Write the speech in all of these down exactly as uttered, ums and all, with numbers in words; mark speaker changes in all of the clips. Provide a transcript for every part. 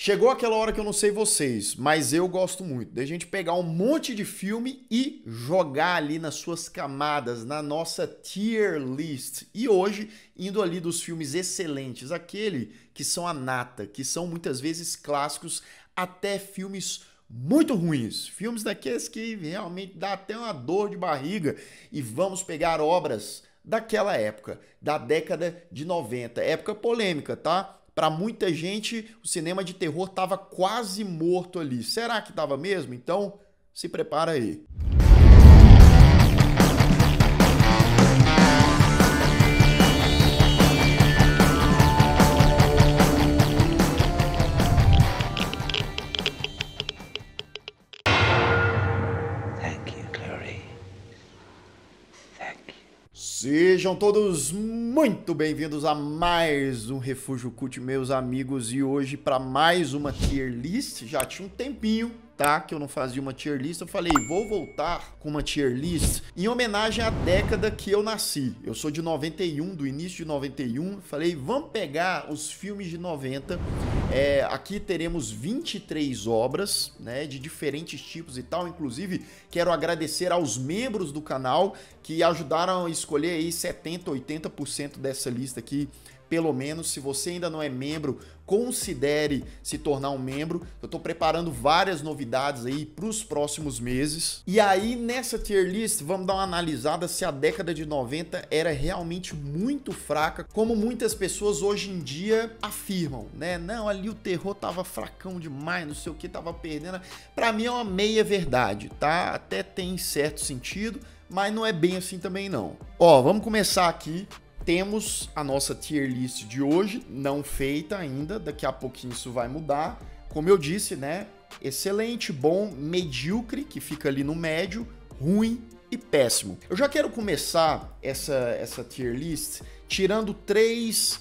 Speaker 1: Chegou aquela hora que eu não sei vocês, mas eu gosto muito da gente pegar um monte de filme e jogar ali nas suas camadas, na nossa tier list. E hoje, indo ali dos filmes excelentes, aquele que são a nata, que são muitas vezes clássicos, até filmes muito ruins. Filmes daqueles que realmente dá até uma dor de barriga. E vamos pegar obras daquela época, da década de noventa. Época polêmica, tá? Para muita gente, o cinema de terror estava quase morto ali. Será que estava mesmo? Então, se prepara aí. Sejam todos muito bem-vindos a mais um Refúgio Cult, meus amigos, e hoje para mais uma tier list. Já tinha um tempinho, tá, que eu não fazia uma tier list. Eu falei, vou voltar com uma tier list em homenagem à década que eu nasci. Eu sou de noventa e um, do início de noventa e um. Falei, vamos pegar os filmes de noventa. É, aqui teremos vinte e três obras, né, de diferentes tipos e tal. Inclusive, quero agradecer aos membros do canal que ajudaram a escolher aí setenta, oitenta por cento dessa lista aqui. Pelo menos, se você ainda não é membro, considere se tornar um membro. Eu tô preparando várias novidades aí para os próximos meses. E aí, nessa tier list, vamos dar uma analisada se a década de noventa era realmente muito fraca, como muitas pessoas hoje em dia afirmam, né? Não, ali o terror tava fracão demais, não sei o que, tava perdendo. Para mim é uma meia verdade, tá? Até tem certo sentido, mas não é bem assim também não. Ó, vamos começar aqui. Temos a nossa tier list de hoje, não feita ainda, daqui a pouquinho isso vai mudar. Como eu disse, né? Excelente, bom, medíocre, que fica ali no médio, ruim e péssimo. Eu já quero começar essa, essa tier list tirando três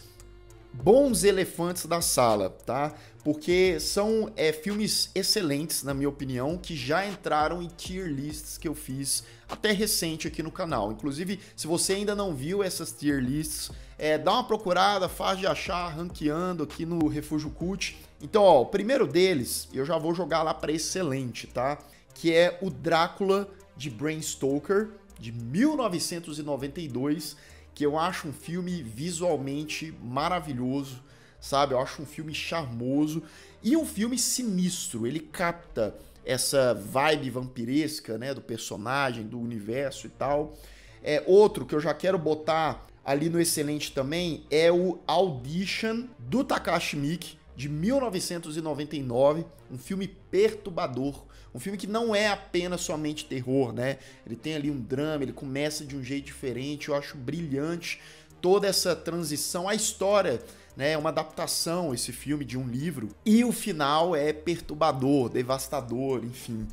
Speaker 1: bons elefantes da sala, tá? Porque são é, filmes excelentes, na minha opinião, que já entraram em tier lists que eu fiz até recente aqui no canal. Inclusive, se você ainda não viu essas tier lists, é, dá uma procurada, faz de achar, ranqueando aqui no Refúgio Cult. Então, ó, o primeiro deles, eu já vou jogar lá para excelente, tá? Que é o Drácula de Bram Stoker, de mil novecentos e noventa e dois, que eu acho um filme visualmente maravilhoso, sabe? Eu acho um filme charmoso e um filme sinistro. Ele capta essa vibe vampiresca, né, do personagem, do universo e tal. É, outro que eu já quero botar ali no excelente também é o Audition, do Takashi Miike, de mil novecentos e noventa e nove, um filme perturbador, um filme que não é apenas somente terror, né? Ele tem ali um drama, ele começa de um jeito diferente, eu acho brilhante toda essa transição, a história, né? É uma adaptação, esse filme, de um livro, e o final é perturbador, devastador, enfim.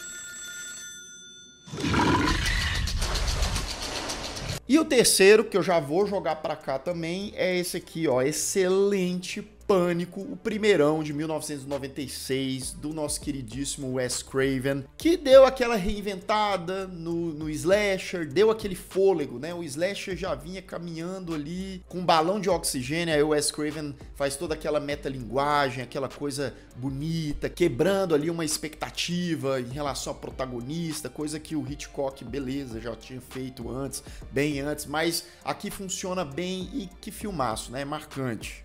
Speaker 1: E o terceiro, que eu já vou jogar pra cá também, é esse aqui, ó, excelente Pânico, o primeirão de mil novecentos e noventa e seis, do nosso queridíssimo Wes Craven, que deu aquela reinventada no, no slasher, deu aquele fôlego, né? O slasher já vinha caminhando ali com um balão de oxigênio, aí o Wes Craven faz toda aquela metalinguagem, aquela coisa bonita, quebrando ali uma expectativa em relação ao protagonista, coisa que o Hitchcock, beleza, já tinha feito antes, bem antes, mas aqui funciona bem e que filmaço, né? Marcante.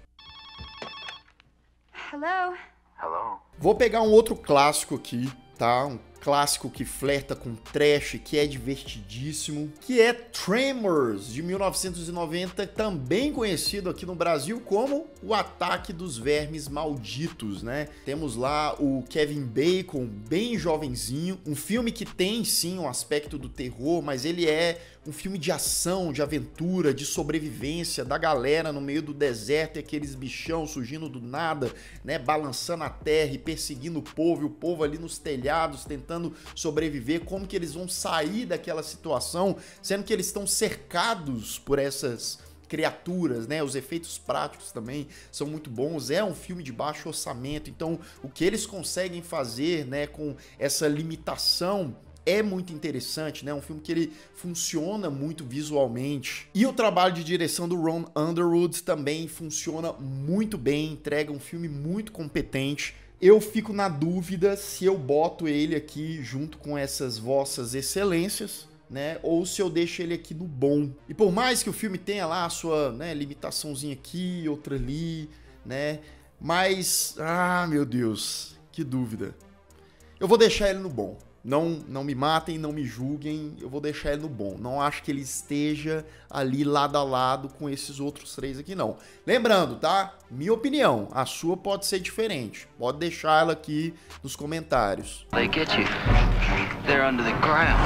Speaker 2: Hello?
Speaker 3: Hello?
Speaker 1: Vou pegar um outro clássico aqui, tá? Um clássico que flerta com trash, que é divertidíssimo, que é Tremors, de mil novecentos e noventa, também conhecido aqui no Brasil como O Ataque dos Vermes Malditos, né? Temos lá o Kevin Bacon, bem jovenzinho, um filme que tem sim um aspecto do terror, mas ele é um filme de ação, de aventura, de sobrevivência da galera no meio do deserto e aqueles bichão surgindo do nada, né, balançando a terra e perseguindo o povo, e o povo ali nos telhados tentando sobreviver, como que eles vão sair daquela situação, sendo que eles estão cercados por essas criaturas, né? Os efeitos práticos também são muito bons. É um filme de baixo orçamento, então o que eles conseguem fazer, né, com essa limitação é muito interessante, né? Um filme que ele funciona muito visualmente. E o trabalho de direção do Ron Underwood também funciona muito bem, entrega um filme muito competente. Eu fico na dúvida se eu boto ele aqui junto com essas vossas excelências, né? Ou se eu deixo ele aqui no bom. E por mais que o filme tenha lá a sua, né, limitaçãozinha aqui, outra ali, né? Mas, ah, meu Deus, que dúvida. Eu vou deixar ele no bom. Não, não me matem, não me julguem, eu vou deixar ele no bom. Não acho que ele esteja ali lado a lado com esses outros três aqui, não. Lembrando, tá? Minha opinião, a sua pode ser diferente. Pode deixar ela aqui nos comentários.
Speaker 2: They get you. They're under the ground.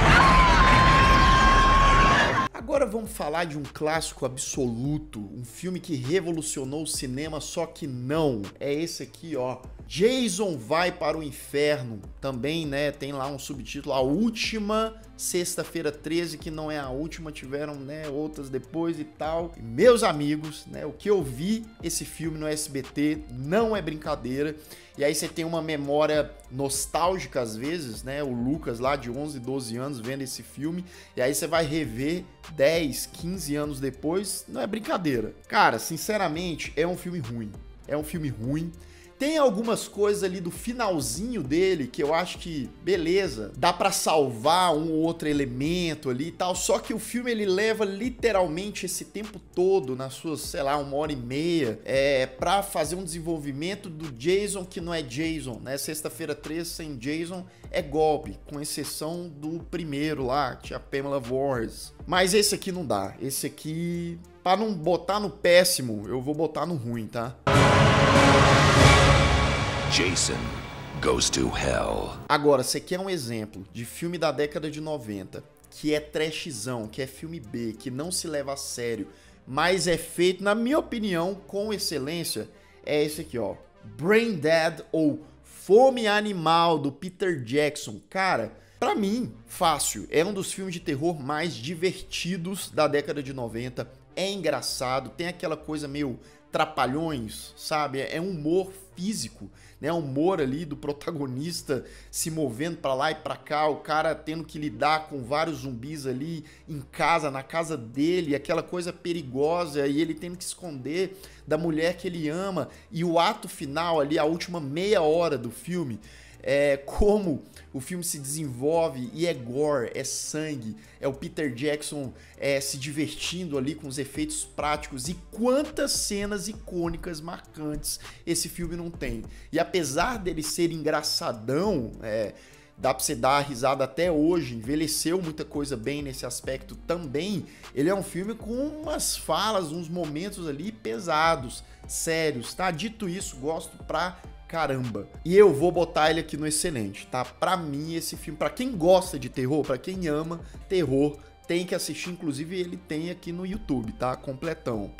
Speaker 1: Agora vamos falar de um clássico absoluto, um filme que revolucionou o cinema, só que não. É esse aqui, ó. Jason Vai para o Inferno. Também, né, tem lá um subtítulo, A Última Sexta-feira treze, que não é a última, tiveram, né, outras depois e tal. E, meus amigos, né, o que eu vi esse filme no S B T não é brincadeira. E aí você tem uma memória nostálgica às vezes, né, o Lucas lá de onze, doze anos vendo esse filme, e aí você vai rever dez, quinze anos depois, não é brincadeira. Cara, sinceramente, é um filme ruim. É um filme ruim. Tem algumas coisas ali do finalzinho dele que eu acho que, beleza, dá pra salvar um ou outro elemento ali e tal, só que o filme ele leva literalmente esse tempo todo, nas suas, sei lá, uma hora e meia, é, pra fazer um desenvolvimento do Jason que não é Jason, né? Sexta-feira treze sem Jason é golpe, com exceção do primeiro lá, que tinha a Pamela Voorhees. Mas esse aqui não dá, esse aqui, pra não botar no péssimo, eu vou botar no ruim, tá?
Speaker 3: Jason Goes to Hell.
Speaker 1: Agora, você quer um exemplo de filme da década de noventa, que é trashzão, que é filme B, que não se leva a sério, mas é feito, na minha opinião, com excelência, é esse aqui, ó. Brain Dead ou Fome Animal, do Peter Jackson. Cara, pra mim, fácil, é um dos filmes de terror mais divertidos da década de noventa, é engraçado, tem aquela coisa meio trapalhões, sabe? É um humor físico, né? Humor ali do protagonista se movendo pra lá e pra cá, o cara tendo que lidar com vários zumbis ali em casa, na casa dele, aquela coisa perigosa, e ele tendo que esconder da mulher que ele ama, e o ato final ali, a última meia hora do filme, é como o filme se desenvolve e é gore, é sangue, é o Peter Jackson é, se divertindo ali com os efeitos práticos, e quantas cenas icônicas, marcantes esse filme não tem. E apesar dele ser engraçadão, é, dá pra você dar a risada até hoje, envelheceu muita coisa bem nesse aspecto também, ele é um filme com umas falas, uns momentos ali pesados, sérios, tá? Dito isso, gosto pra caramba. E eu vou botar ele aqui no excelente, tá? Pra mim, esse filme, pra quem gosta de terror, pra quem ama terror, tem que assistir. Inclusive, ele tem aqui no YouTube, tá? Completão.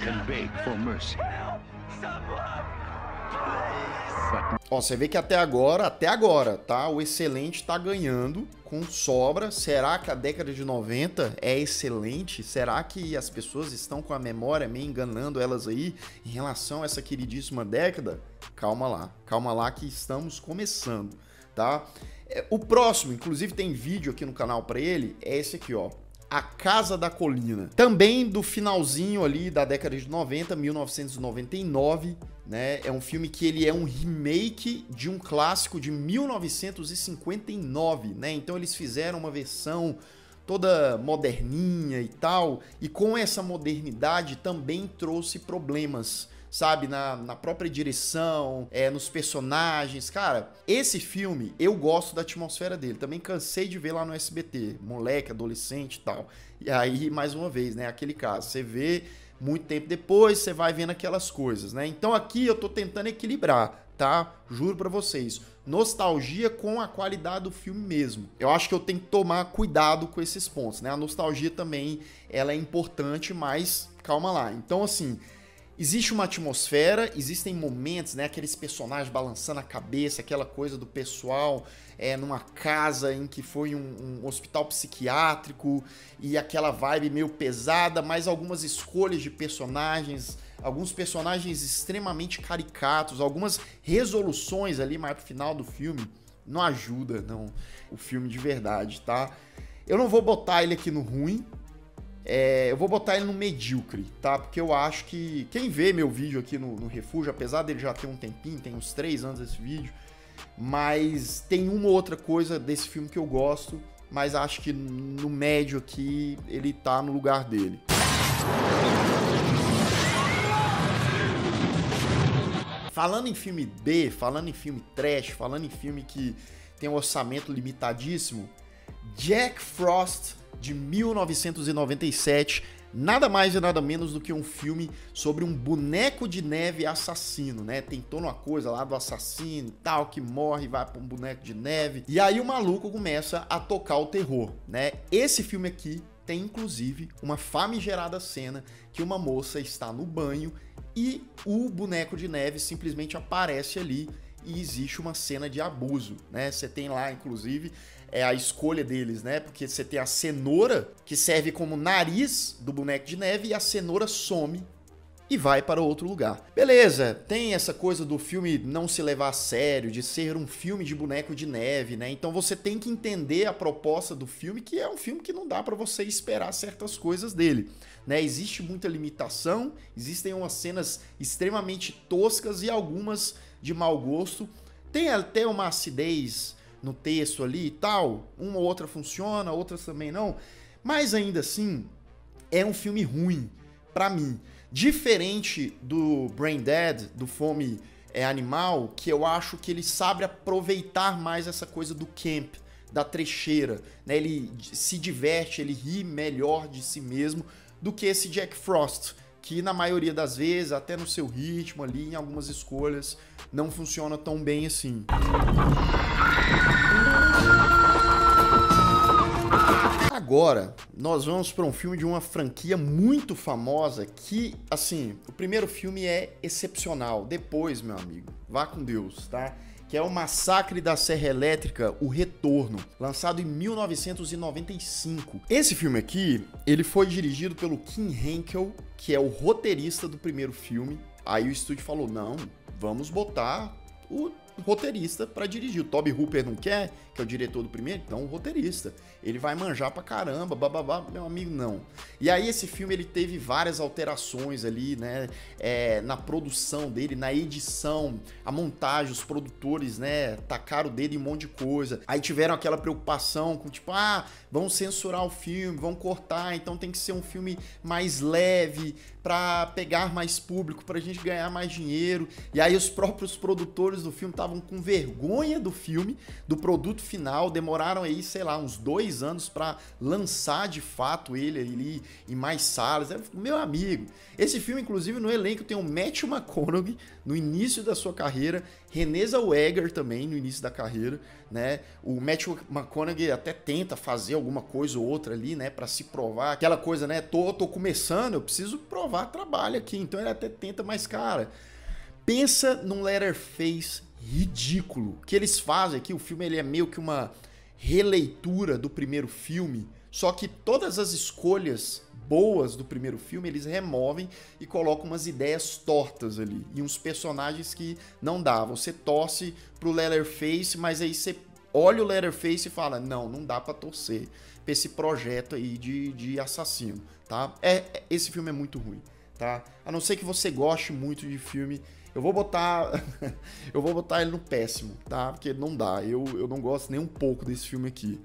Speaker 1: Ó, você vê que até agora, até agora, tá? O excelente tá ganhando com sobra. Será que a década de noventa é excelente? Será que as pessoas estão com a memória meio enganando elas aí em relação a essa queridíssima década? Calma lá, calma lá que estamos começando, tá? O próximo, inclusive tem vídeo aqui no canal pra ele, é esse aqui, ó. A Casa da Colina. Também do finalzinho ali da década de noventa, mil novecentos e noventa e nove, né? É um filme que ele é um remake de um clássico de mil novecentos e cinquenta e nove, né? Então eles fizeram uma versão toda moderninha e tal, e com essa modernidade também trouxe problemas, sabe, na, na própria direção, é, nos personagens. Cara, esse filme, eu gosto da atmosfera dele, também cansei de ver lá no S B T, moleque, adolescente e tal, e aí, mais uma vez, né, aquele caso, você vê muito tempo depois, você vai vendo aquelas coisas, né, então aqui eu tô tentando equilibrar, tá, juro pra vocês, nostalgia com a qualidade do filme mesmo. Eu acho que eu tenho que tomar cuidado com esses pontos, né, a nostalgia também, ela é importante, mas calma lá, então assim, existe uma atmosfera, existem momentos, né, aqueles personagens balançando a cabeça, aquela coisa do pessoal é, numa casa em que foi um, um hospital psiquiátrico e aquela vibe meio pesada, mas algumas escolhas de personagens, alguns personagens extremamente caricatos, algumas resoluções ali mais pro final do filme, não ajuda, não, o filme de verdade, tá? Eu não vou botar ele aqui no ruim, é, eu vou botar ele no medíocre, tá? Porque eu acho que quem vê meu vídeo aqui no, no Refúgio, apesar dele já ter um tempinho, tem uns três anos esse vídeo, mas tem uma ou outra coisa desse filme que eu gosto, mas acho que no médio aqui ele tá no lugar dele. Falando em filme B, falando em filme trash, falando em filme que tem um orçamento limitadíssimo, Jack Frost, de mil novecentos e noventa e sete, nada mais e nada menos do que um filme sobre um boneco de neve assassino, né? Tem toda uma coisa lá do assassino e tal, que morre e vai pra um boneco de neve. E aí o maluco começa a tocar o terror, né? Esse filme aqui tem, inclusive, uma famigerada cena que uma moça está no banho e o boneco de neve simplesmente aparece ali e existe uma cena de abuso, né? Você tem lá, inclusive, é a escolha deles, né? Porque você tem a cenoura, que serve como nariz do boneco de neve, e a cenoura some e vai para outro lugar. Beleza, tem essa coisa do filme não se levar a sério, de ser um filme de boneco de neve, né? Então você tem que entender a proposta do filme, que é um filme que não dá para você esperar certas coisas dele, né? Existe muita limitação, existem umas cenas extremamente toscas e algumas de mau gosto. Tem até uma acidez no texto ali e tal, uma ou outra funciona, outras também não, mas ainda assim é um filme ruim pra mim. Diferente do Brain Dead, do Fome é, Animal, que eu acho que ele sabe aproveitar mais essa coisa do camp, da trecheira, né? Ele se diverte, ele ri melhor de si mesmo do que esse Jack Frost, que na maioria das vezes, até no seu ritmo ali, em algumas escolhas, não funciona tão bem assim. Agora, nós vamos para um filme de uma franquia muito famosa que, assim, o primeiro filme é excepcional. Depois, meu amigo, vá com Deus, tá? Que é o Massacre da Serra Elétrica, O Retorno, lançado em mil novecentos e noventa e cinco. Esse filme aqui, ele foi dirigido pelo Kim Henkel, que é o roteirista do primeiro filme. Aí o estúdio falou, não, vamos botar o roteirista para dirigir. O Tobe Hooper não quer, que é o diretor do primeiro, então o roteirista. Ele vai manjar pra caramba, bababá, meu amigo, não. E aí esse filme, ele teve várias alterações ali, né, é, na produção dele, na edição, a montagem, os produtores, né, tacaram o dedo em um monte de coisa. Aí tiveram aquela preocupação com tipo, ah, vão censurar o filme, vão cortar, então tem que ser um filme mais leve, pra pegar mais público, pra gente ganhar mais dinheiro. E aí os próprios produtores do filme estavam com vergonha do filme, do produto final, demoraram aí, sei lá, uns dois anos pra lançar de fato ele ali em mais salas. Meu amigo, esse filme, inclusive, no elenco tem o Matthew McConaughey no início da sua carreira, Renée Zellweger também no início da carreira, né? O Matthew McConaughey até tenta fazer alguma coisa ou outra ali, né, pra se provar, aquela coisa, né, tô, tô começando, eu preciso provar trabalho aqui, então ele até tenta, mas cara, pensa num Leatherface ridículo que eles fazem aqui. O filme, ele é meio que uma releitura do primeiro filme, só que todas as escolhas boas do primeiro filme eles removem e colocam umas ideias tortas ali e uns personagens que não dá. Você torce pro Leatherface, mas aí você olha o Leatherface e fala, não, não dá pra torcer pra esse projeto aí de, de assassino, tá? É, esse filme é muito ruim, tá? A não ser que você goste muito de filme, eu vou botar eu vou botar ele no péssimo, tá? Porque não dá, eu, eu não gosto nem um pouco desse filme aqui.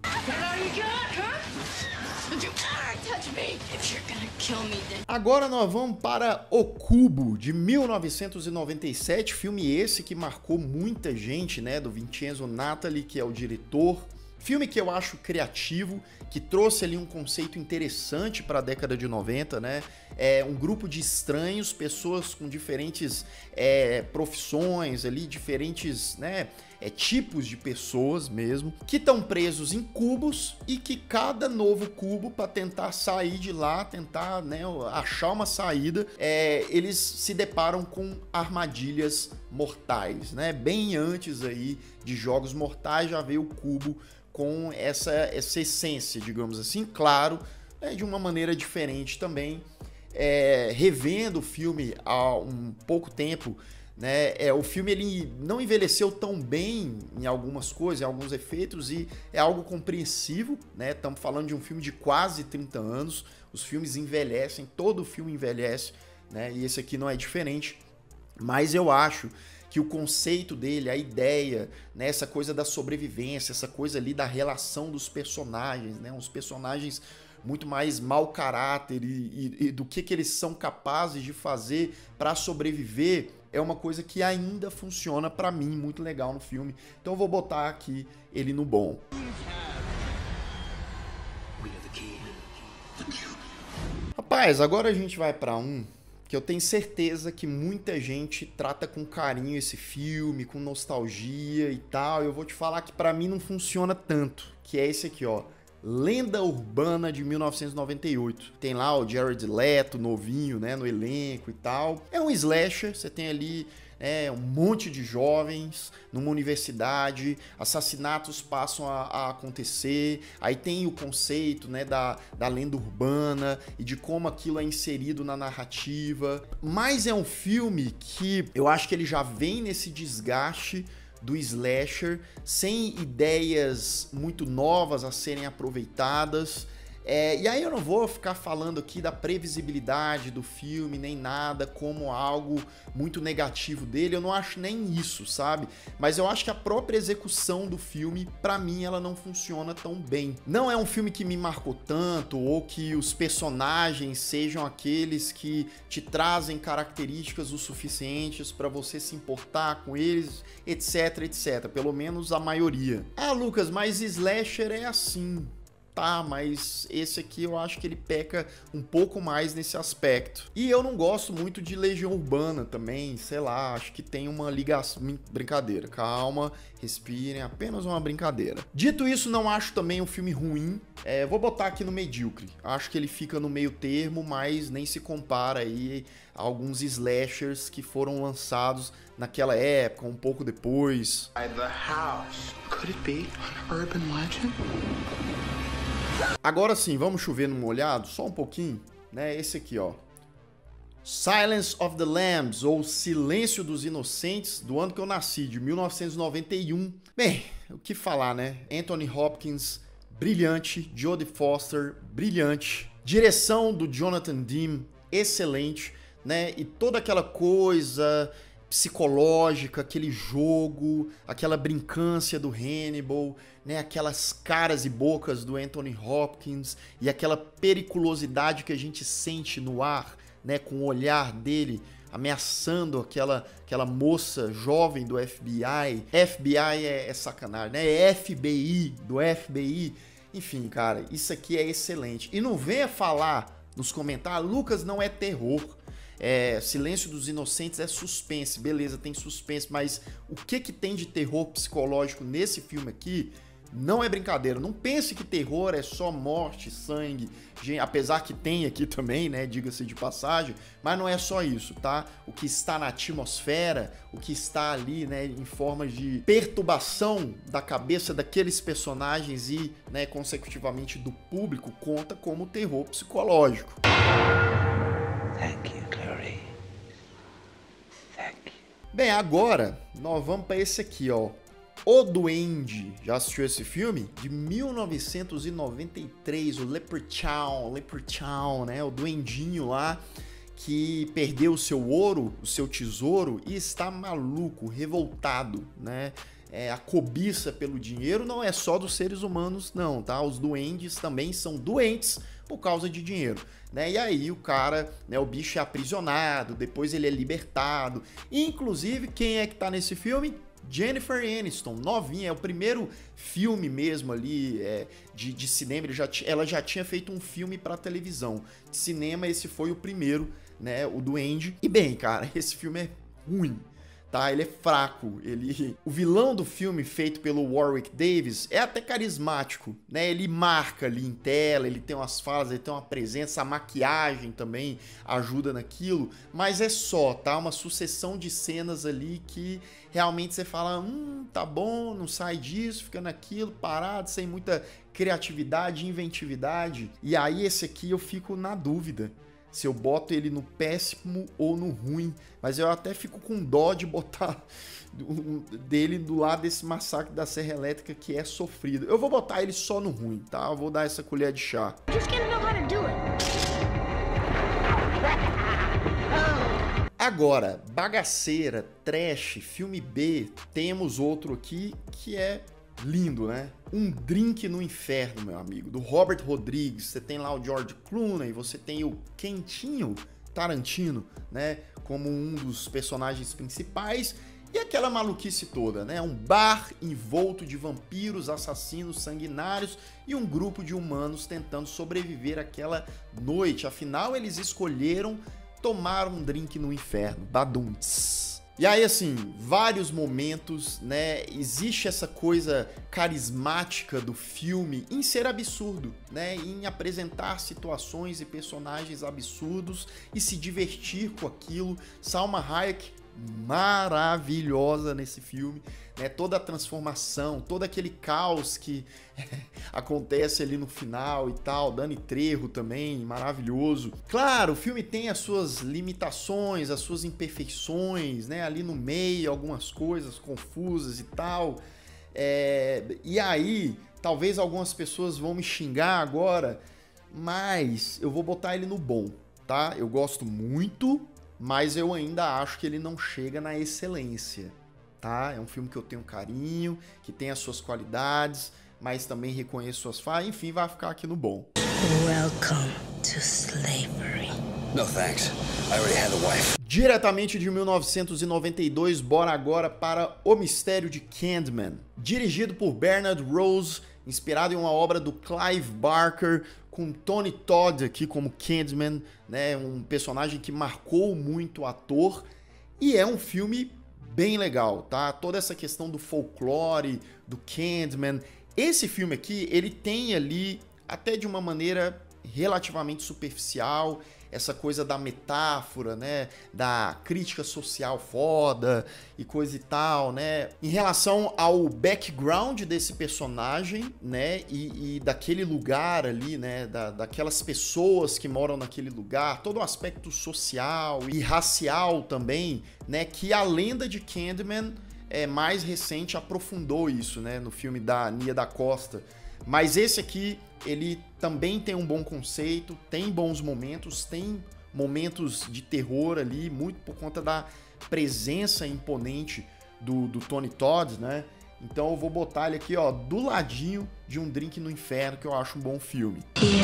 Speaker 1: Agora nós vamos para O Cubo, de mil novecentos e noventa e sete, filme esse que marcou muita gente, né? Do Vincenzo Natali, que é o diretor. Filme que eu acho criativo, que trouxe ali um conceito interessante para a década de noventa, né? É um grupo de estranhos, pessoas com diferentes é, profissões ali, diferentes, né, é, tipos de pessoas mesmo, que estão presos em cubos e que cada novo cubo, para tentar sair de lá, tentar, né, achar uma saída, é, eles se deparam com armadilhas mortais, né? Bem antes aí de Jogos Mortais já veio o cubo com essa, essa essência, digamos assim, claro, né, de uma maneira diferente também. É, revendo o filme há um pouco tempo, né? É, o filme ele não envelheceu tão bem em algumas coisas, em alguns efeitos, e é algo compreensível, né? Estamos falando de um filme de quase trinta anos, os filmes envelhecem, todo filme envelhece, né? E esse aqui não é diferente, mas eu acho que o conceito dele, a ideia, né? Essa coisa da sobrevivência, essa coisa ali da relação dos personagens, né? Uns personagens muito mais mau caráter e, e, e do que, que eles são capazes de fazer para sobreviver, é uma coisa que ainda funciona pra mim, muito legal no filme. Então eu vou botar aqui ele no bom. Rapaz, agora a gente vai pra um que eu tenho certeza que muita gente trata com carinho esse filme, com nostalgia e tal. Eu vou te falar que pra mim não funciona tanto, que é esse aqui, ó. Lenda Urbana de mil novecentos e noventa e oito. Tem lá o Jared Leto, novinho, né, no elenco e tal. É um slasher, você tem ali é, um monte de jovens numa universidade, assassinatos passam a, a acontecer, aí tem o conceito, né, da, da lenda urbana e de como aquilo é inserido na narrativa. Mas é um filme que eu acho que ele já vem nesse desgaste do slasher, sem ideias muito novas a serem aproveitadas. É, e aí eu não vou ficar falando aqui da previsibilidade do filme, nem nada como algo muito negativo dele, eu não acho nem isso, sabe? Mas eu acho que a própria execução do filme, pra mim, ela não funciona tão bem. Não é um filme que me marcou tanto, ou que os personagens sejam aqueles que te trazem características o suficientes pra você se importar com eles, etc, etcétera. Pelo menos a maioria. Ah, Lucas, mas slasher é assim. Tá, mas esse aqui eu acho que ele peca um pouco mais nesse aspecto. E eu não gosto muito de Legião Urbana também, sei lá, acho que tem uma ligação... Brincadeira, calma, respirem, apenas uma brincadeira. Dito isso, não acho também um filme ruim, é, vou botar aqui no medíocre. Acho que ele fica no meio termo, mas nem se compara aí a alguns slashers que foram lançados naquela época, um pouco depois.
Speaker 4: The house. Could it be an urban legend?
Speaker 1: Agora sim, vamos chover no molhado, só um pouquinho, né? Esse aqui, ó. Silence of the Lambs, ou Silêncio dos Inocentes, do ano que eu nasci, de mil novecentos e noventa e um. Bem, o que falar, né? Anthony Hopkins, brilhante. Jodie Foster, brilhante. Direção do Jonathan Demme, excelente, né? E toda aquela coisa psicológica, aquele jogo, aquela brincância do Hannibal, né, aquelas caras e bocas do Anthony Hopkins e aquela periculosidade que a gente sente no ar, né, com o olhar dele ameaçando aquela, aquela moça jovem do F B I. F B I é, é sacanagem, né? É F B I, do F B I. Enfim, cara, isso aqui é excelente. E não venha falar nos comentários, Lucas, não é terror. É, Silêncio dos Inocentes é suspense, beleza, tem suspense, mas o que que tem de terror psicológico nesse filme aqui não é brincadeira. Não pense que terror é só morte, sangue, gente, apesar que tem aqui também, né, diga-se de passagem, mas não é só isso, tá? O que está na atmosfera, o que está ali, né, em forma de perturbação da cabeça daqueles personagens e, né, consecutivamente do público, conta como terror psicológico.
Speaker 2: Thank you, Clary. Thank you.
Speaker 1: Bem, agora nós vamos para esse aqui, ó. O Duende. Já assistiu esse filme? De mil novecentos e noventa e três, o Leprechaun, Leprechaun, né? O duendinho lá que perdeu o seu ouro, o seu tesouro e está maluco, revoltado, né? É, a cobiça pelo dinheiro não é só dos seres humanos, não, tá? Os duendes também são doentes por causa de dinheiro, né? E aí o cara, né, o bicho é aprisionado, depois ele é libertado. Inclusive, quem é que tá nesse filme? Jennifer Aniston, novinha, é o primeiro filme mesmo ali é, de, de cinema, ele já ela já tinha feito um filme para televisão. De cinema, esse foi o primeiro, né, o Duende. E bem, cara, esse filme é ruim. Tá, ele é fraco, ele... O vilão do filme, feito pelo Warwick Davis, é até carismático, né? Ele marca ali em tela, ele tem umas falas, ele tem uma presença, a maquiagem também ajuda naquilo, mas é só, tá? Uma sucessão de cenas ali que realmente você fala, hum, tá bom, não sai disso, fica naquilo, parado, sem muita criatividade, inventividade. E aí esse aqui eu fico na dúvida se eu boto ele no péssimo ou no ruim, mas eu até fico com dó de botar dele do lado desse Massacre da Serra Elétrica que é sofrido. Eu vou botar ele só no ruim, tá? Eu vou dar essa colher de chá. Agora, bagaceira, trash, filme B, temos outro aqui que é lindo, né? Um Drink no Inferno, meu amigo, do Robert Rodrigues. Você tem lá o George Clooney, você tem o Quentinho Tarantino, né? Como um dos personagens principais. E aquela maluquice toda, né? Um bar envolto de vampiros, assassinos sanguinários e um grupo de humanos tentando sobreviver àquela noite. Afinal, eles escolheram tomar um drink no inferno. Badunts. E aí, assim, vários momentos, né? Existe essa coisa carismática do filme em ser absurdo, né? Em apresentar situações e personagens absurdos e se divertir com aquilo. Salma Hayek, maravilhosa nesse filme, né? Toda a transformação, todo aquele caos que acontece ali no final e tal. Danny Trejo também, maravilhoso. Claro, o filme tem as suas limitações, as suas imperfeições, né? Ali no meio, algumas coisas confusas e tal. É... E aí, talvez algumas pessoas vão me xingar agora, mas eu vou botar ele no bom, tá? Eu gosto muito, mas eu ainda acho que ele não chega na excelência, tá? É um filme que eu tenho carinho, que tem as suas qualidades, mas também reconheço suas falhas. Enfim, vai ficar aqui no bom.
Speaker 5: Welcome to slavery.
Speaker 3: No thanks. I already had a wife.
Speaker 1: Diretamente de mil novecentos e noventa e dois, bora agora para O Mistério de Candyman. Dirigido por Bernard Rose, inspirado em uma obra do Clive Barker, com Tony Todd aqui como Candyman, né, um personagem que marcou muito o ator, e é um filme bem legal, tá? Toda essa questão do folclore, do Candyman. Esse filme aqui, ele tem ali, até de uma maneira relativamente superficial, essa coisa da metáfora, né, da crítica social foda e coisa e tal, né, em relação ao background desse personagem, né, e, e daquele lugar ali, né, da, daquelas pessoas que moram naquele lugar, todo o aspecto social e racial também, né, que a lenda de Candyman é mais recente aprofundou isso, né, no filme da Nia da Costa. Mas esse aqui, ele também tem um bom conceito, tem bons momentos, tem momentos de terror ali, muito por conta da presença imponente do, do Tony Todd, né? Então eu vou botar ele aqui, ó, do ladinho de Um Drink no Inferno, que eu acho um bom filme.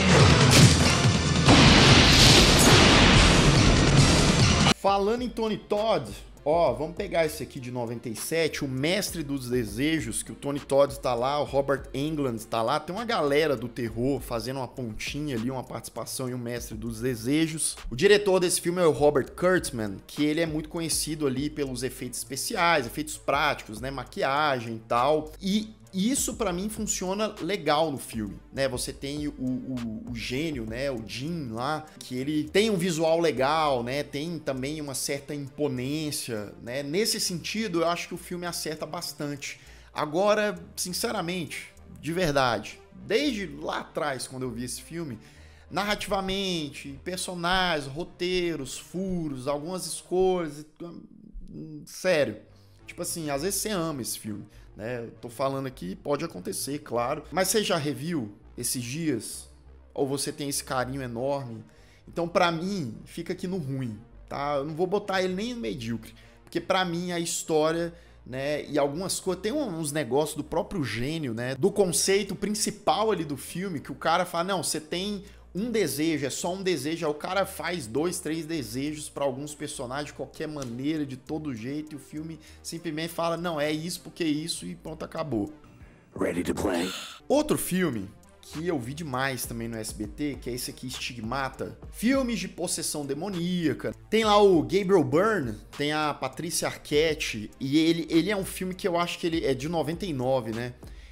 Speaker 1: Falando em Tony Todd, ó, vamos pegar esse aqui de noventa e sete, O Mestre dos Desejos, que o Tony Todd tá lá, o Robert Englund tá lá, tem uma galera do terror fazendo uma pontinha ali, uma participação em O Mestre dos Desejos. O diretor desse filme é o Robert Kurtzman, que ele é muito conhecido ali pelos efeitos especiais, efeitos práticos, né, maquiagem e tal, e isso pra mim funciona legal no filme, né? Você tem o, o, o gênio, né? O Jim lá, que ele tem um visual legal, né? Tem também uma certa imponência, né? Nesse sentido, eu acho que o filme acerta bastante. Agora, sinceramente, de verdade, desde lá atrás, quando eu vi esse filme, narrativamente, personagens, roteiros, furos, algumas escolhas, sério, tipo assim, às vezes você ama esse filme, né? Eu tô falando aqui, pode acontecer, claro. Mas você já reviu esses dias? Ou você tem esse carinho enorme? Então, pra mim, fica aqui no ruim, tá? Eu não vou botar ele nem no medíocre. Porque pra mim, a história, né? E algumas coisas... Tem uns negócios do próprio gênio, né? Do conceito principal ali do filme, que o cara fala, não, você tem um desejo, é só um desejo. Aí o cara faz dois, três desejos pra alguns personagens de qualquer maneira, de todo jeito, e o filme simplesmente fala, não, é isso porque é isso, e pronto, acabou.
Speaker 3: Ready to play?
Speaker 1: Outro filme que eu vi demais também no S B T, que é esse aqui, Estigmata. Filmes de possessão demoníaca. Tem lá o Gabriel Byrne, tem a Patrícia Arquette, e ele, ele é um filme que eu acho que ele é de noventa e nove, né?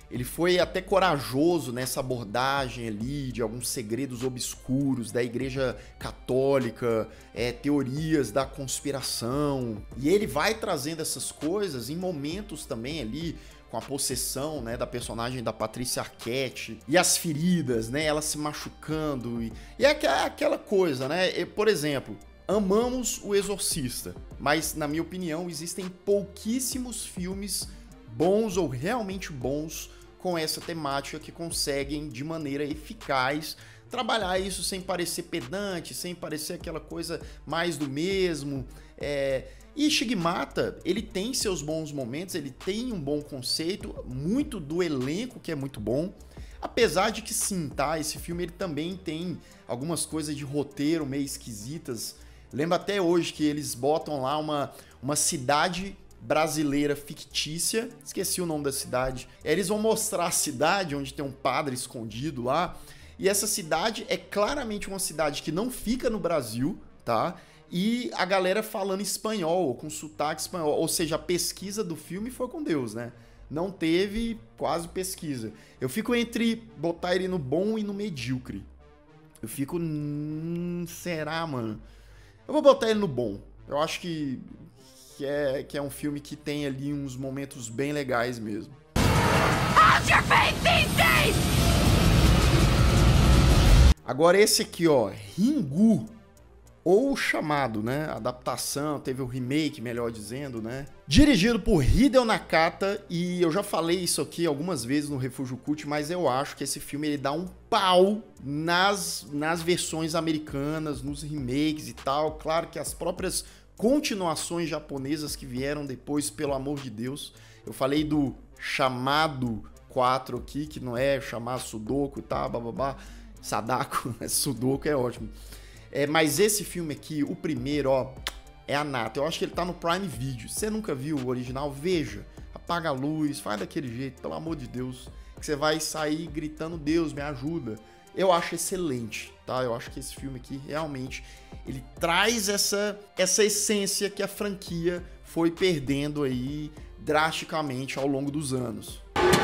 Speaker 1: Ele foi até corajoso nessa abordagem ali de alguns segredos obscuros da Igreja Católica, é, teorias da conspiração. E ele vai trazendo essas coisas em momentos também ali com a possessão, né, da personagem da Patrícia Arquette e as feridas, né, ela se machucando. E, e é aquela coisa, né? Por exemplo, amamos O Exorcista, mas na minha opinião existem pouquíssimos filmes bons ou realmente bons com essa temática que conseguem de maneira eficaz trabalhar isso sem parecer pedante, sem parecer aquela coisa mais do mesmo. É... E Stigmata, ele tem seus bons momentos, ele tem um bom conceito, muito do elenco que é muito bom, apesar de que sim, tá? Esse filme ele também tem algumas coisas de roteiro meio esquisitas. Lembro até hoje que eles botam lá uma, uma cidade brasileira fictícia, esqueci o nome da cidade. Eles vão mostrar a cidade onde tem um padre escondido lá, e essa cidade é claramente uma cidade que não fica no Brasil, tá? E a galera falando espanhol, com sotaque espanhol, ou seja, a pesquisa do filme foi com Deus, né? Não teve quase pesquisa. Eu fico entre botar ele no bom e no medíocre. Eu fico, hum, será, mano? Eu vou botar ele no bom. Eu acho que Que é, que é um filme que tem ali uns momentos bem legais mesmo. Agora esse aqui, ó, Ringu, ou O Chamado, né? Adaptação, teve o remake, melhor dizendo, né? Dirigido por Hideo Nakata, e eu já falei isso aqui algumas vezes no Refúgio Cult, mas eu acho que esse filme ele dá um pau nas, nas versões americanas, nos remakes e tal. Claro que as próprias continuações japonesas que vieram depois, pelo amor de Deus. Eu falei do Chamado quatro aqui, que não é chamar Sudoku e tal, bababá, Sadako, Sudoku é ótimo. É, mas esse filme aqui, o primeiro, ó, é a nata. Eu acho que ele tá no Prime Video. Se você nunca viu o original, veja. Apaga a luz, faz daquele jeito, pelo amor de Deus, que você vai sair gritando, Deus, me ajuda. Eu acho excelente, tá? Eu acho que esse filme aqui, realmente, ele traz essa, essa essência que a franquia foi perdendo aí drasticamente ao longo dos anos.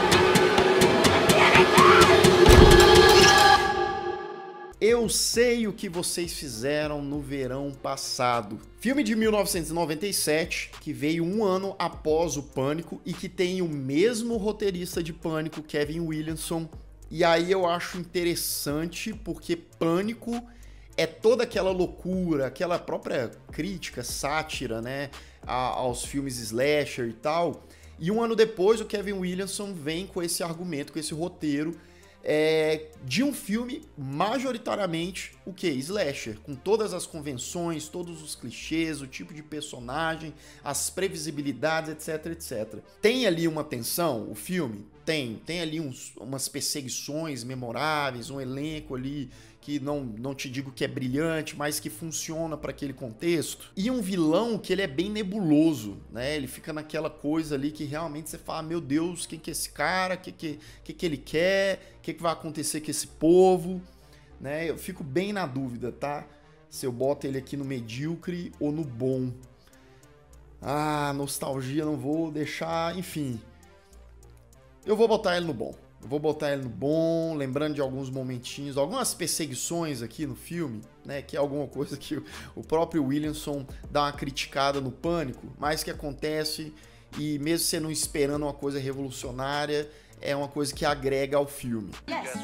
Speaker 1: Eu Sei o que Vocês Fizeram no Verão Passado. Filme de mil novecentos e noventa e sete, que veio um ano após o Pânico e que tem o mesmo roteirista de Pânico, Kevin Williamson. E aí eu acho interessante porque Pânico é toda aquela loucura, aquela própria crítica, sátira, né, aos filmes slasher e tal. E um ano depois o Kevin Williamson vem com esse argumento, com esse roteiro é, de um filme majoritariamente o que? Slasher, com todas as convenções, todos os clichês, o tipo de personagem, as previsibilidades, etc, etcétera. Tem ali uma tensão, o filme? Tem. Tem ali uns, umas perseguições memoráveis, um elenco ali que não, não te digo que é brilhante, mas que funciona para aquele contexto. E um vilão que ele é bem nebuloso, né? Ele fica naquela coisa ali que realmente você fala, meu Deus, quem que é esse cara? O que que, que que ele quer? O que que vai acontecer com esse povo? Né? Eu fico bem na dúvida, tá? Se eu boto ele aqui no medíocre ou no bom. Ah, nostalgia, não vou deixar, enfim. Eu vou botar ele no bom. Eu vou botar ele no bom, lembrando de alguns momentinhos, algumas perseguições aqui no filme, né? Que é alguma coisa que o próprio Williamson dá uma criticada no Pânico, mas que acontece e mesmo você não esperando uma coisa revolucionária, é uma coisa que agrega ao filme. Yes.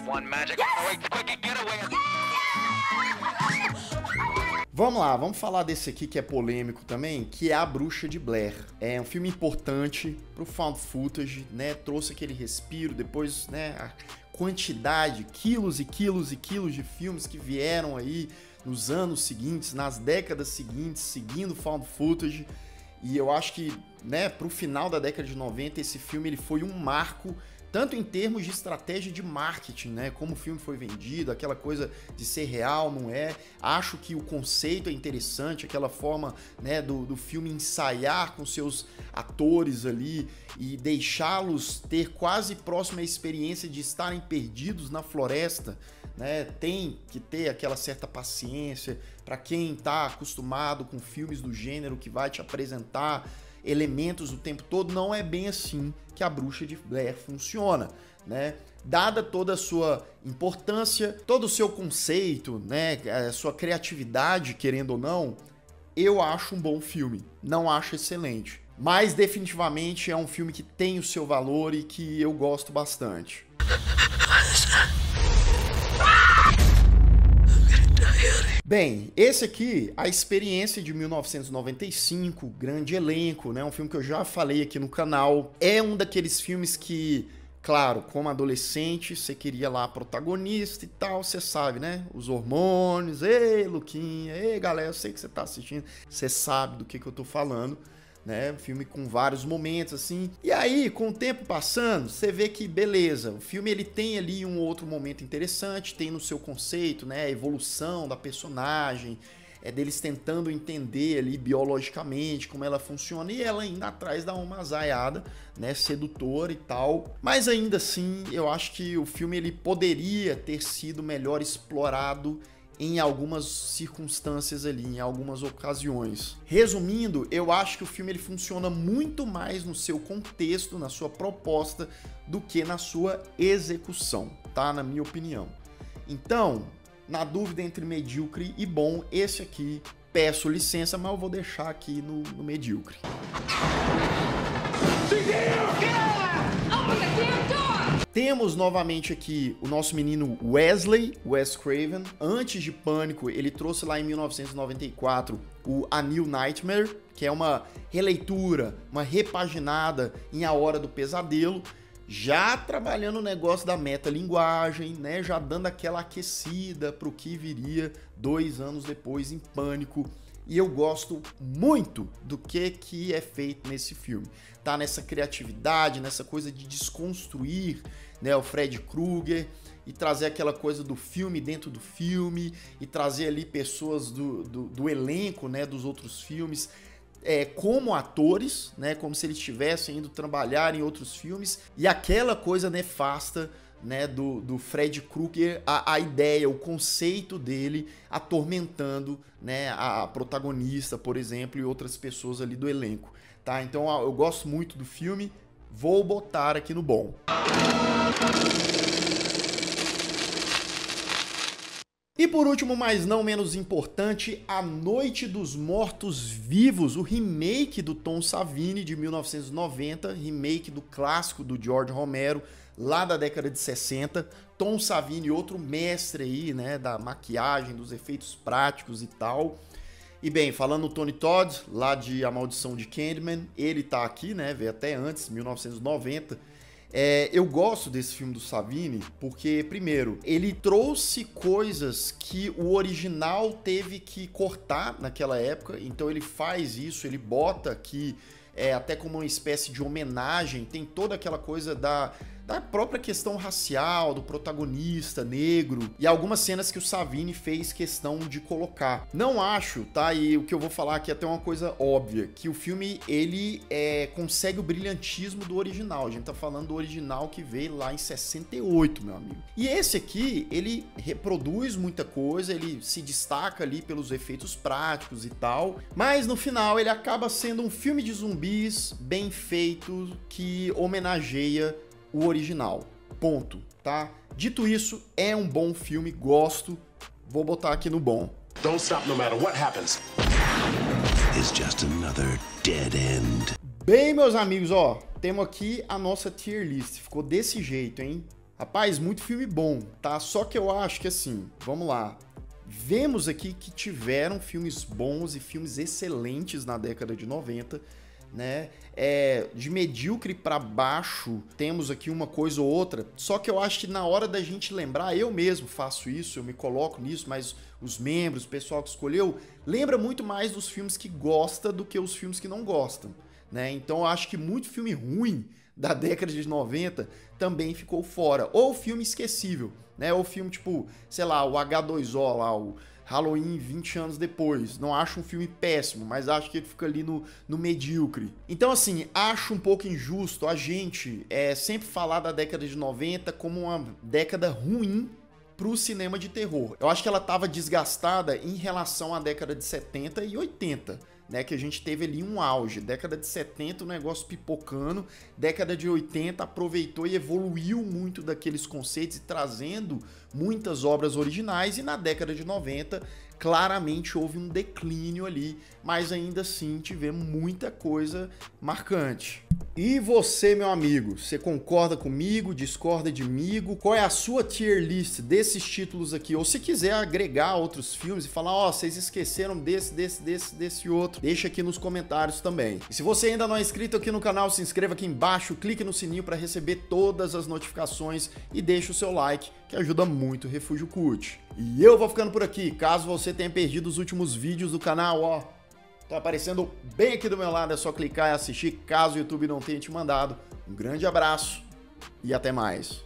Speaker 1: Vamos lá, vamos falar desse aqui que é polêmico também, que é A Bruxa de Blair. É um filme importante pro found footage, né? Trouxe aquele respiro, depois, né, a quantidade, quilos e quilos e quilos de filmes que vieram aí nos anos seguintes, nas décadas seguintes, seguindo found footage. E eu acho que, né, pro final da década de noventa, esse filme ele foi um marco, tanto em termos de estratégia de marketing, né? Como o filme foi vendido, aquela coisa de ser real, não é? Acho que o conceito é interessante, aquela forma, né, do, do filme ensaiar com seus atores ali e deixá-los ter quase próxima a experiência de estarem perdidos na floresta, né? Tem que ter aquela certa paciência para quem está acostumado com filmes do gênero que vai te apresentar elementos o tempo todo, não é bem assim que a Bruxa de Blair funciona, né? Dada toda a sua importância, todo o seu conceito, né, a sua criatividade, querendo ou não, eu acho um bom filme. Não acho excelente, mas definitivamente é um filme que tem o seu valor e que eu gosto bastante. Bem, esse aqui, A Experiência de mil novecentos e noventa e cinco, grande elenco, né? Um filme que eu já falei aqui no canal. É um daqueles filmes que, claro, como adolescente, você queria lá protagonista e tal, você sabe, né? Os hormônios, ei, Luquinha, ei, galera, eu sei que você tá assistindo, você sabe do que que eu tô falando, né? Um filme com vários momentos, assim. E aí, com o tempo passando, você vê que, beleza, o filme ele tem ali um outro momento interessante, tem no seu conceito, né? A evolução da personagem, é deles tentando entender ali biologicamente como ela funciona, e ela indo atrás dá uma azaiada, né, sedutora e tal. Mas ainda assim, eu acho que o filme ele poderia ter sido melhor explorado em algumas circunstâncias ali, em algumas ocasiões. Resumindo, eu acho que o filme ele funciona muito mais no seu contexto, na sua proposta, do que na sua execução, tá? Na minha opinião. Então, na dúvida entre medíocre e bom, esse aqui, peço licença, mas eu vou deixar aqui no, no medíocre. Temos novamente aqui o nosso menino Wesley, Wes Craven. Antes de Pânico, ele trouxe lá em mil novecentos e noventa e quatro o A New Nightmare, que é uma releitura, uma repaginada em A Hora do Pesadelo, já trabalhando o negócio da metalinguagem, né? Já dando aquela aquecida para o que viria dois anos depois em Pânico. E eu gosto muito do que, que é feito nesse filme. Tá nessa criatividade, nessa coisa de desconstruir, né, o Fred Krueger e trazer aquela coisa do filme dentro do filme e trazer ali pessoas do, do, do elenco, né, dos outros filmes é, como atores, né, como se eles estivessem indo trabalhar em outros filmes, e aquela coisa nefasta, né, do, do Fred Krueger, a, a ideia, o conceito dele atormentando, né, a protagonista, por exemplo, e outras pessoas ali do elenco, tá? Então eu gosto muito do filme, vou botar aqui no bom. E por último, mas não menos importante, A Noite dos Mortos-Vivos, o remake do Tom Savini de mil novecentos e noventa, remake do clássico do George Romero, lá da década de sessenta. Tom Savini, outro mestre aí, né, da maquiagem, dos efeitos práticos e tal. E bem, falando no Tony Todd, lá de A Maldição de Candyman, ele tá aqui, né, veio até antes, mil novecentos e noventa. É, eu gosto desse filme do Savini porque, primeiro, ele trouxe coisas que o original teve que cortar naquela época, então ele faz isso, ele bota aqui é, até como uma espécie de homenagem, tem toda aquela coisa da, da própria questão racial, do protagonista negro, e algumas cenas que o Savini fez questão de colocar. Não acho, tá? E o que eu vou falar aqui é até uma coisa óbvia, que o filme, ele é, consegue o brilhantismo do original. A gente tá falando do original que veio lá em sessenta e oito, meu amigo. E esse aqui, ele reproduz muita coisa, ele se destaca ali pelos efeitos práticos e tal, mas no final ele acaba sendo um filme de zumbis bem feito, que homenageia o original, ponto, tá? Dito isso, é um bom filme, gosto, vou botar aqui no bom.
Speaker 3: Don't stop no matter what happens. It's just another dead end.
Speaker 1: Bem, meus amigos, ó, temos aqui a nossa tier list, ficou desse jeito, hein? Rapaz, muito filme bom, tá? Só que eu acho que assim, vamos lá, vemos aqui que tiveram filmes bons e filmes excelentes na década de noventa, né? É, de medíocre para baixo temos aqui uma coisa ou outra, só que eu acho que na hora da gente lembrar, eu mesmo faço isso, eu me coloco nisso, mas os membros, o pessoal que escolheu, lembra muito mais dos filmes que gosta do que os filmes que não gostam, né? Então eu acho que muito filme ruim da década de noventa também ficou fora, ou filme esquecível, né? Ou filme tipo, sei lá, o H dois O lá, o Halloween vinte anos depois. Não acho um filme péssimo, mas acho que ele fica ali no, no medíocre. Então, assim, acho um pouco injusto a gente é, sempre falar da década de noventa como uma década ruim pro cinema de terror. Eu acho que ela tava desgastada em relação à década de setenta e oitenta, né, que a gente teve ali um auge. Década de setenta o negócio pipocando, década de oitenta aproveitou e evoluiu muito daqueles conceitos e trazendo muitas obras originais, e na década de noventa claramente houve um declínio ali, mas ainda assim tivemos muita coisa marcante. E você, meu amigo, você concorda comigo, discorda de mim? Qual é a sua tier list desses títulos aqui? Ou se quiser agregar outros filmes e falar, ó, oh, vocês esqueceram desse, desse, desse, desse outro, deixa aqui nos comentários também. E se você ainda não é inscrito aqui no canal, se inscreva aqui embaixo, clique no sininho para receber todas as notificações e deixa o seu like, que ajuda muito o Refúgio Cult. E eu vou ficando por aqui. Caso você tenha perdido os últimos vídeos do canal, ó, tá aparecendo bem aqui do meu lado, é só clicar e assistir, caso o YouTube não tenha te mandado. Um grande abraço e até mais.